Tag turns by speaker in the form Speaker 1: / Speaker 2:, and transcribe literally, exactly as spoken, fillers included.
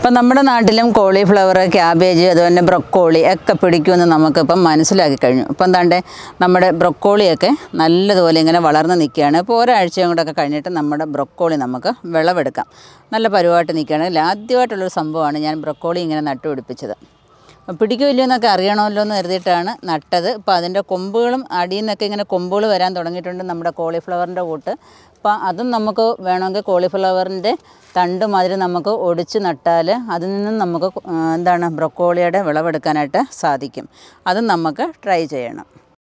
Speaker 1: അപ്പോൾ നമ്മുടെ നാട്ടിലും കോളിഫ്ലവർ, ക്യാബേജ്, അതുപോലെ ബ്രൊക്കോളി ഒക്കെ പിടിക്കുമെന്ന് നമുക്കിപ്പം മനസ്സിലാക്കി കഴിഞ്ഞു. ഇപ്പം എന്താണ്ടേ നമ്മുടെ ബ്രൊക്കോളിയൊക്കെ നല്ലതുപോലെ ഇങ്ങനെ വളർന്ന് നിൽക്കുകയാണ്. ഇപ്പോൾ ഒരാഴ്ചയും കൂടെ ഒക്കെ കഴിഞ്ഞിട്ട് നമ്മുടെ ബ്രൊക്കോളി നമുക്ക് വിളവെടുക്കാം. നല്ല പരുവായിട്ട് നിൽക്കുകയാണെങ്കിൽ ആദ്യമായിട്ടുള്ളൊരു സംഭവമാണ് ഞാൻ ബ്രൊക്കോളി ഇങ്ങനെ നട്ടുപിടിപ്പിച്ചത്. പിടിക്കുമില്ലോ എന്നൊക്കെ അറിയണമല്ലോ എന്ന് കരുതിയിട്ടാണ് നട്ടത്. ഇപ്പോൾ അതിൻ്റെ കൊമ്പുകളും അടിയിൽ നിന്നൊക്കെ ഇങ്ങനെ കൊമ്പുകൾ വരാൻ തുടങ്ങിയിട്ടുണ്ട് നമ്മുടെ കോളിഫ്ലവറിൻ്റെ കൂട്ട്. അപ്പോൾ അതും നമുക്ക് വേണമെങ്കിൽ കോളിഫ്ലവറിൻ്റെ തണ്ട് മാതിരി നമുക്ക് ഒടിച്ച് നട്ടാൽ അതിൽ നിന്നും നമുക്ക് എന്താണ് ബ്രൊക്കോളിയുടെ വിളവെടുക്കാനായിട്ട് സാധിക്കും. അതും നമുക്ക് ട്രൈ ചെയ്യണം.